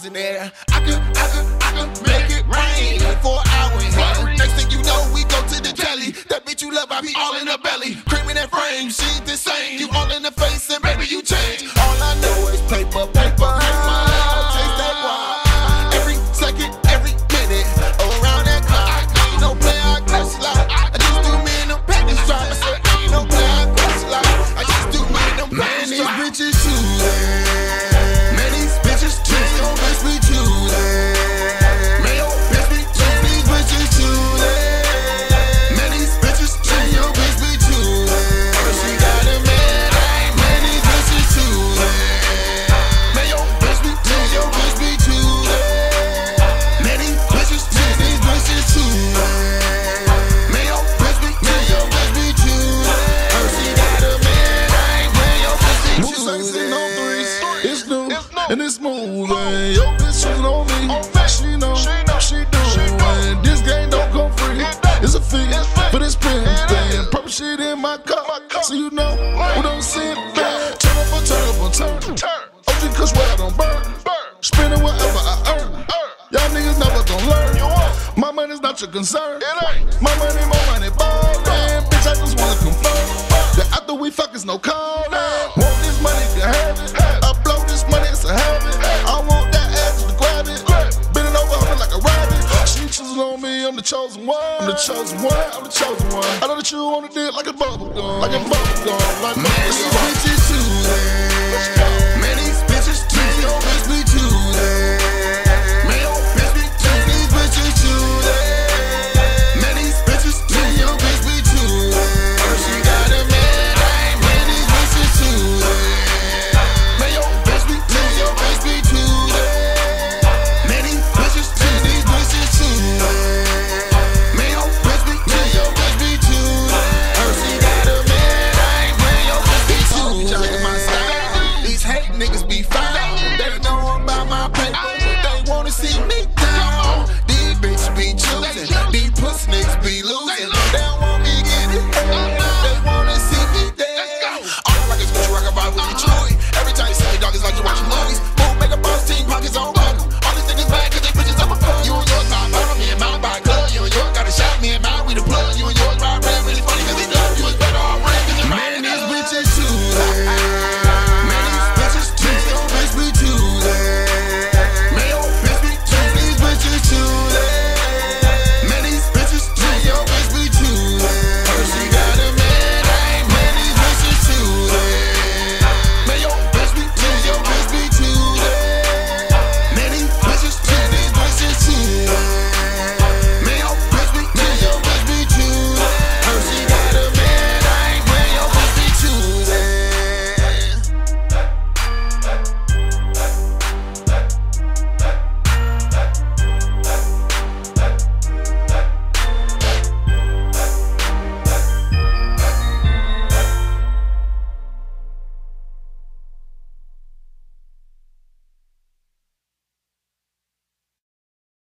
there. I could make it rain for an hour in here. Next thing you know, we go to the telly. That bitch you love, I be all in her belly. Cream in that frame, she ain't the same. You all in the face and baby you change. All I know is paper, paper. Taste that guap. Every second, every minute, around that clock. I ain't no player, I clutch like. I just do me in them panties drop. I said I ain't no player, I clutch like. I just do me in them panties drop. Man, these bitches choosing. Man, these bitches choosing. Your bitch be choosing. Man, your bitch be choosing. These bitches choosing. Man, these bitches choosing. Your bitch be choosing. But she got a man. Man, these bitches choosing. Man, your bitch be choosing. Your bitch be choosing. Man, these bitches choosing. These bitches choosing. Man, your bitch be choosing. Your bitch be choosing. But she got a man. Man, your bitch be choosing. On threes, it's new and it's moving. Your bitch choosing on me. She know, she doing. This game don't come free. It's a fee for this pin thing. Purple shit in my cup, so you know we don't see it bad. Turn up or turn. OG Kush where I don't burn. Spending whatever I earn. Y'all niggas never gon' learn. My money's not your concern. My money, more money, ballin'. Bitch, I just wanna confirm that after we fuck, it's no callin'. Want this money, you can have it. I blow this money, it's a habit. I want that ass to grab it. Bending over, humming like a rabbit. She choosing on me, I'm the chosen one. I'm the chosen one. I know that you wanna do it like a bubble gum. Like these bitches choosing. Man, these bitches choosing. Your bitch be choosing. Man, your bitch be choosing. These bitches choosing. Man, these bitches choosing. Your bitch be choosing. But she got a man. Man, these bitches choosing. Man, your bitch be choosing. Your bitch be choosing. Man, these bitches choosing. These bitches choosing. Man, your bitch be choosing. Your bitch be choosing. But she got a man. Man, your bitch be choosing. These hate niggas be fine.